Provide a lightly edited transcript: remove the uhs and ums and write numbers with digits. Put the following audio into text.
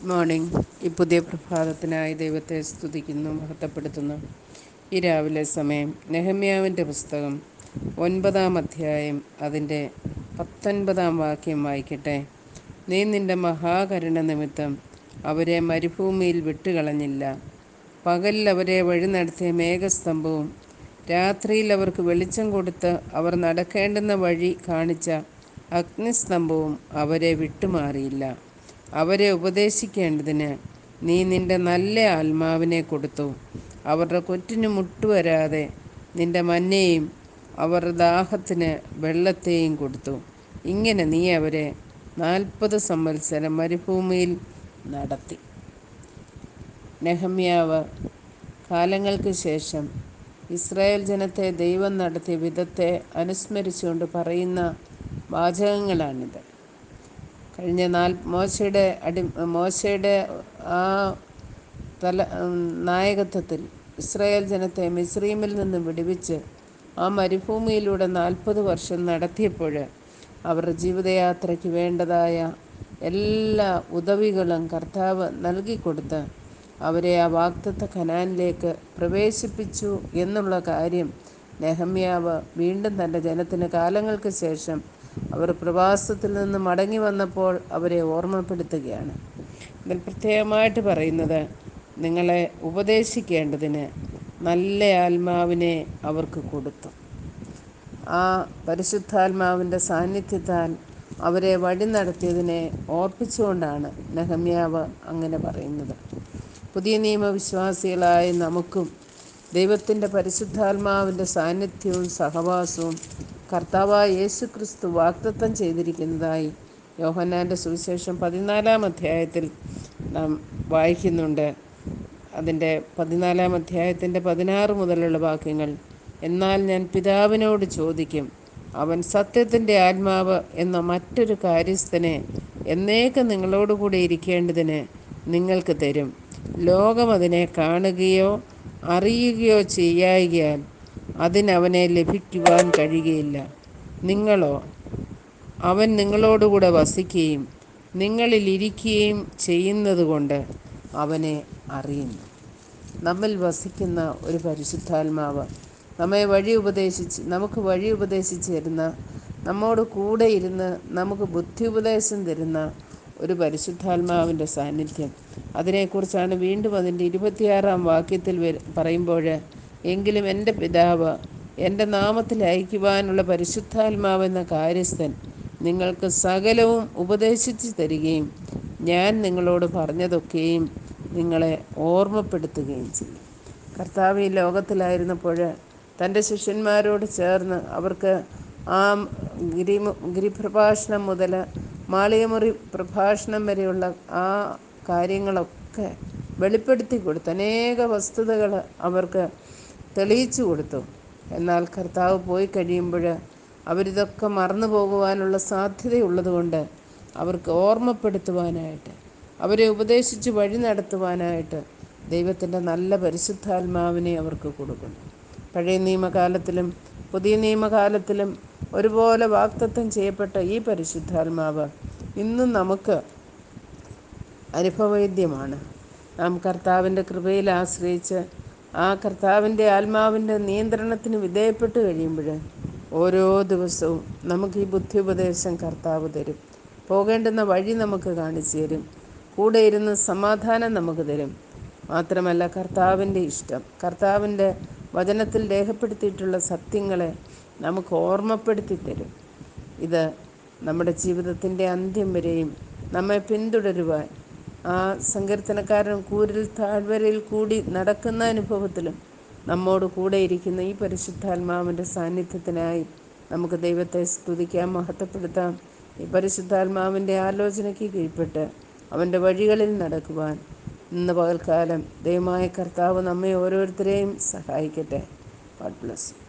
Morning. ഈ പുതിയ പ്രഭാതത്തിനായി ദൈവത്തെ സ്തുതിക്കുന്നു, മഹത്വപ്പെടുത്തുന്നു. ഈ രാവിലെ സമയം നെഹമ്യാവിൻ്റെ പുസ്തകം 9-ാം അധ്യായം അതിൻ്റെ 19-ാം വാക്യം വായിക്കട്ടെ. നീ നിൻ്റെ മഹാകരുണ നിമിത്തം അവരെ മരുഭൂമിയിൽ വിട്ടുകളഞ്ഞില്ല. പകലിൽ അവരെ വഴി നടത്തിയ മേഘസ്തംഭവും രാത്രിയിൽ അവർക്ക് വെളിച്ചം കൊടുത്ത് അവർ നടക്കേണ്ടുന്ന വഴി കാണിച്ച അഗ്നിസ്തംഭവും അവരെ വിട്ടുമാറിയില്ല. അവരെ ഉപദേശിക്കേണ്ടതിന് നീ നിൻ്റെ നല്ല ആത്മാവിനെ കൊടുത്തു. അവരുടെ കൊറ്റിന് മുട്ടുവരാതെ നിൻ്റെ മന്നയെയും അവരുടെ ദാഹത്തിന് വെള്ളത്തെയും കൊടുത്തു. ഇങ്ങനെ നീ അവരെ 40 സംവത്സരം മരുഭൂമിയിൽ നടത്തി. നെഹമ്യാവ് കാലങ്ങൾക്ക് ശേഷം ഇസ്രായേൽ ജനത്തെ ദൈവം നടത്തിയ വിധത്തെ അനുസ്മരിച്ചുകൊണ്ട് പറയുന്ന വാചകങ്ങളാണിത്. കഴിഞ്ഞ മോശയുടെ ആ നായകത്വത്തിൽ ഇസ്രായേൽ ജനത്തെ മിസ്രയീമിൽ നിന്ന് വിടുവിച്ച് ആ മരുഭൂമിയിലൂടെ 40 വർഷം നടത്തിയപ്പോൾ അവരുടെ ജീവിതയാത്രയ്ക്ക് വേണ്ടതായ എല്ലാ ഉദവികളും കർത്താവ് നൽകിക്കൊടുത്ത് അവരെ ആ വാഗ്ദത്ത കനാനിലേക്ക് പ്രവേശിപ്പിച്ചു എന്നുള്ള കാര്യം നെഹമ്യാവ് വീണ്ടും തൻ്റെ ജനത്തിന് കാലങ്ങൾക്ക് ശേഷം അവർ പ്രവാസത്തിൽ നിന്ന് മടങ്ങി വന്നപ്പോൾ അവരെ ഓർമ്മപ്പെടുത്തുകയാണ്. ഇതിൽ പ്രത്യേകമായിട്ട് പറയുന്നത്, നിങ്ങളെ ഉപദേശിക്കേണ്ടതിന് നല്ല ആത്മാവിനെ അവർക്ക് കൊടുത്തു. ആ പരിശുദ്ധാത്മാവിൻ്റെ സാന്നിധ്യത്താൽ അവരെ വഴി നടത്തിയതിനെ ഓർപ്പിച്ചുകൊണ്ടാണ് നെഹമ്യാവ് അങ്ങനെ പറയുന്നത്. പുതിയ നിയമവിശ്വാസികളായ നമുക്കും ദൈവത്തിൻ്റെ പരിശുദ്ധാത്മാവിൻ്റെ സാന്നിധ്യവും സഹവാസവും കർത്താവായ യേശുക്രിസ്തു വാഗ്ദത്തം ചെയ്തിരിക്കുന്നതായി യോഹന്നാൻ്റെ സുവിശേഷം 14-ാം അധ്യായത്തിൽ നാം വായിക്കുന്നുണ്ട്. അതിൻ്റെ 14-ാം അധ്യായത്തിൻ്റെ 16 മുതലുള്ള വാക്യങ്ങൾ, എന്നാൽ ഞാൻ പിതാവിനോട് ചോദിക്കും, അവൻ സത്യത്തിൻ്റെ ആത്മാവ് എന്ന മറ്റൊരു കാര്യസ്ഥനെ എന്നേക്കും നിങ്ങളോടുകൂടി ഇരിക്കേണ്ടതിന് നിങ്ങൾക്ക് തരും. ലോകം അതിനെ കാണുകയോ അറിയുകയോ ചെയ്യായ്കയാൽ അതിനവനെ ലഭിക്കുവാൻ കഴിയുകയില്ല. നിങ്ങളോ അവൻ നിങ്ങളോടുകൂടെ വസിക്കുകയും നിങ്ങളിലിരിക്കുകയും ചെയ്യുന്നതുകൊണ്ട് അവനെ അറിയുന്നു. നമ്മിൽ വസിക്കുന്ന ഒരു പരിശുദ്ധാത്മാവ് നമുക്ക് വഴി ഉപദേശിച്ച് തരുന്ന, നമ്മോട് കൂടെ ഇരുന്ന് നമുക്ക് ബുദ്ധി ഉപദേശം തരുന്ന ഒരു പരിശുദ്ധാത്മാവിൻ്റെ സാന്നിധ്യം, അതിനെക്കുറിച്ചാണ് വീണ്ടും അതിൻ്റെ 26-ാം വാക്യത്തിൽ പറയുമ്പോൾ, എങ്കിലും എൻ്റെ പിതാവ് എൻ്റെ നാമത്തിൽ അയക്കുവാനുള്ള പരിശുദ്ധാത്മാവെന്ന കാര്യസ്ഥൻ നിങ്ങൾക്ക് സകലവും ഉപദേശിച്ചു തരികയും ഞാൻ നിങ്ങളോട് പറഞ്ഞതൊക്കെയും നിങ്ങളെ ഓർമ്മപ്പെടുത്തുകയും ചെയ്യും. കർത്താവ് ഈ ലോകത്തിലായിരുന്നപ്പോൾ തൻ്റെ ശിഷ്യന്മാരോട് ചേർന്ന് അവർക്ക് ആ ഗിരിപ്രഭാഷണം മുതൽ മാളികമുറി പ്രഭാഷണം വരെയുള്ള ആ കാര്യങ്ങളൊക്കെ വെളിപ്പെടുത്തി കൊടുത്തു. അനേക വസ്തുതകൾ അവർക്ക് തെളിയിച്ചു കൊടുത്തു. എന്നാൽ കർത്താവ് പോയി കഴിയുമ്പോൾ അവരിതൊക്കെ മറന്നു പോകുവാനുള്ള സാധ്യതയുള്ളതുകൊണ്ട് അവർക്ക് ഓർമ്മപ്പെടുത്തുവാനായിട്ട്, അവരെ ഉപദേശിച്ച് വഴി നടത്തുവാനായിട്ട് ദൈവത്തിൻ്റെ നല്ല പരിശുദ്ധാത്മാവിനെ അവർക്ക് കൊടുക്കുന്നു. പഴയ നിയമകാലത്തിലും പുതിയ നിയമകാലത്തിലും ഒരുപോലെ വാഗ്ദത്തം ചെയ്യപ്പെട്ട ഈ പരിശുദ്ധാത്മാവ് ഇന്നും നമുക്ക് അനുഭവവേദ്യമാണ്. നാം കർത്താവിൻ്റെ കൃപയിൽ ആശ്രയിച്ച് ആ കർത്താവിൻ്റെ ആത്മാവിൻ്റെ നിയന്ത്രണത്തിന് വിധേയപ്പെട്ട് കഴിയുമ്പോൾ ഓരോ ദിവസവും നമുക്ക് ഈ ബുദ്ധി ഉപദേശം കർത്താവ് തരും. പോകേണ്ടുന്ന വഴി നമുക്ക് കാണിച്ചു തരും. കൂടെ ഇരുന്ന് സമാധാനം നമുക്ക് തരും. മാത്രമല്ല, കർത്താവിൻ്റെ ഇഷ്ടം, കർത്താവിൻ്റെ വചനത്തിൽ രേഖപ്പെടുത്തിയിട്ടുള്ള സത്യങ്ങളെ നമുക്ക് ഓർമ്മപ്പെടുത്തി തരും. ഇത് നമ്മുടെ ജീവിതത്തിൻ്റെ അന്ത്യം വരെയും നമ്മെ പിന്തുടരുവാൻ, ആ സങ്കീർത്തനക്കാരൻ കൂരിൽ താഴ്വരയിൽ കൂടി നടക്കുന്ന അനുഭവത്തിലും നമ്മോട് കൂടെ ഇരിക്കുന്ന ഈ പരിശുദ്ധാത്മാവിൻ്റെ സാന്നിധ്യത്തിനായി നമുക്ക് ദൈവത്തെ സ്തുതിക്കാം, മഹത്വപ്പെടുത്താം. ഈ പരിശുദ്ധാത്മാവിൻ്റെ ആലോചനയ്ക്ക് കീഴ്പ്പെട്ട് അവൻ്റെ വഴികളിൽ നടക്കുവാൻ ഇന്ന് പകൽക്കാലം ദൈവമായ കർത്താവ് നമ്മെ ഓരോരുത്തരെയും സഹായിക്കട്ടെ. God bless.